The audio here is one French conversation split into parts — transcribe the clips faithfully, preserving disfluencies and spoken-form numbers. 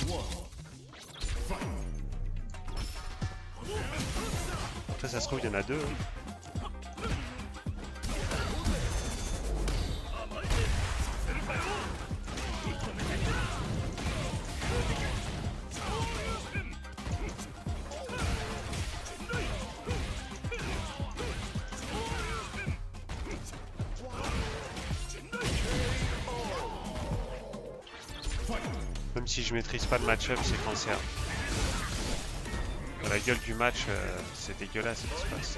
Après ça se trouve il y en a deux. Même si je maîtrise pas le match-up, c'est cancer. Dans la gueule du match, euh, c'est dégueulasse ce qui se passe.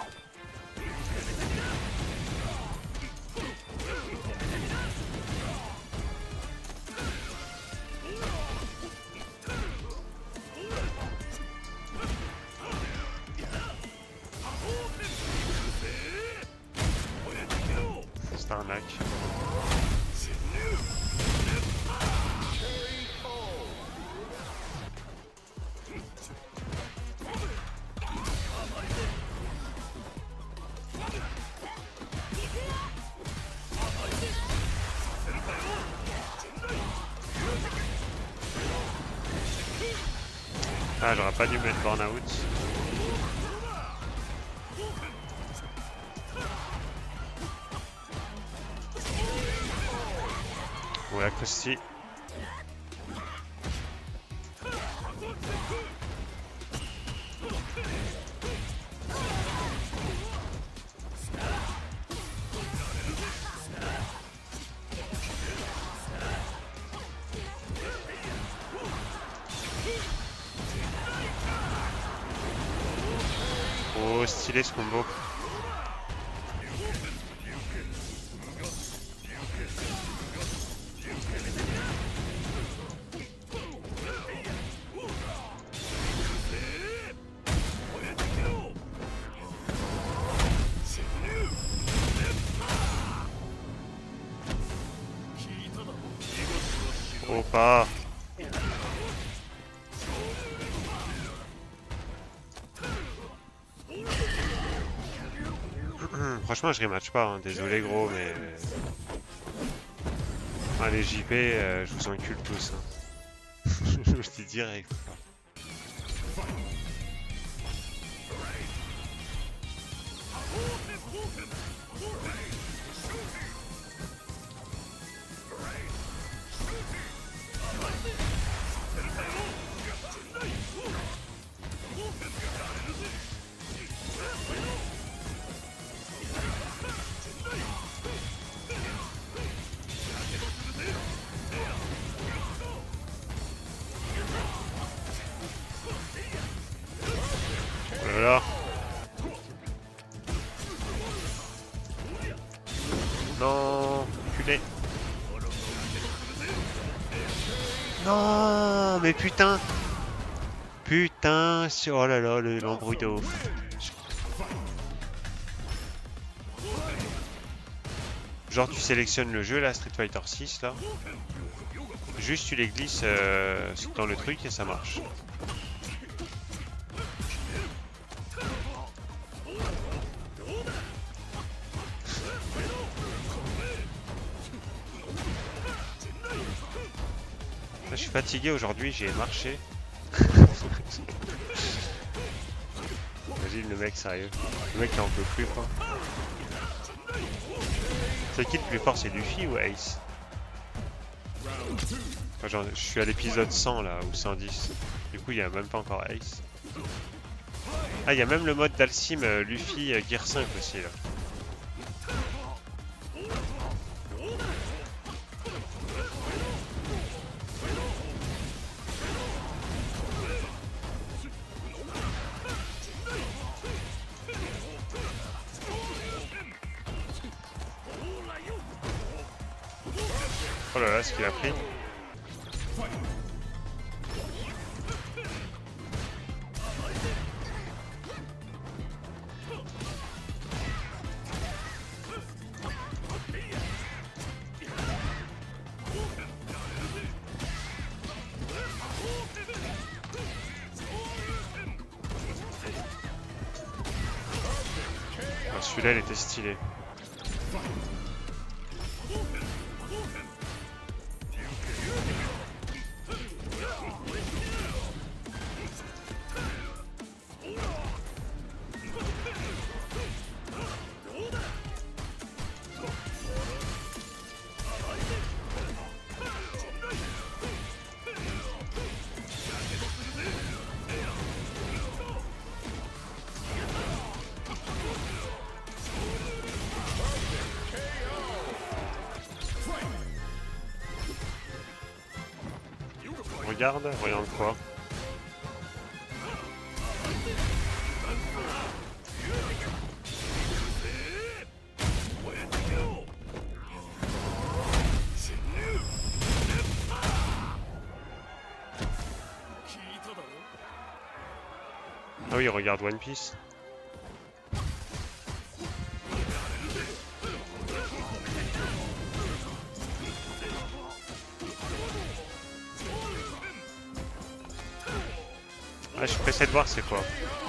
C'est un arnaque. Ah, j'aurais pas dû mettre burn-out. Ouais, acoustique. Oh, stylé ce combo. Oh, pas. Franchement, je rematch pas, hein. Désolé gros, mais... Ah, les J P, euh, je vous encule tous. Hein. Je vous dis direct. Voilà. Non, culé. Non, mais putain. Putain, oh là là, l'embrouille de ouf. Genre tu sélectionnes le jeu là, Street Fighter six là. Juste tu les glisses euh, dans le truc et ça marche. Là, je suis fatigué aujourd'hui, j'ai marché. Imagine le mec sérieux. Le mec qui en peut plus quoi. C'est qui le plus fort, c'est Luffy ou Ace? Enfin, genre, je suis à l'épisode cent là, ou cent dix. Du coup il n'y a même pas encore Ace. Ah, il y a même le mode d'Alcim euh, Luffy euh, Gear cinq aussi là. Oh là là, ce qu'il a pris. Celui-là, il était stylé. Regarde, regarde quoi? Ah oui, regarde One Piece. Ah, je suis pressé de voir c'est quoi.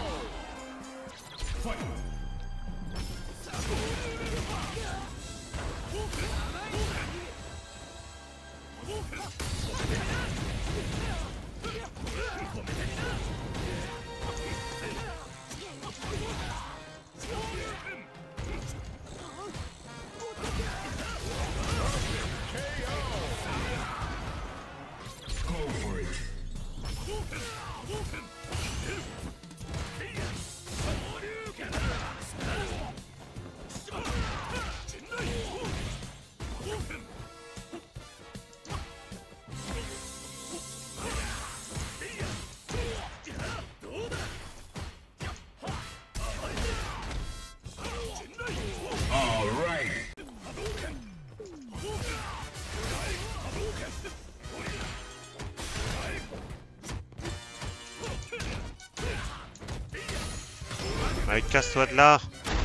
Allez, casse-toi de là!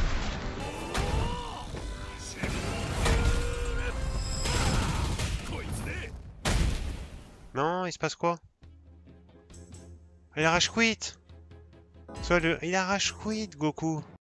Non, il se passe quoi? Il arrache quit! Soit le... Il arrache quit, Goku!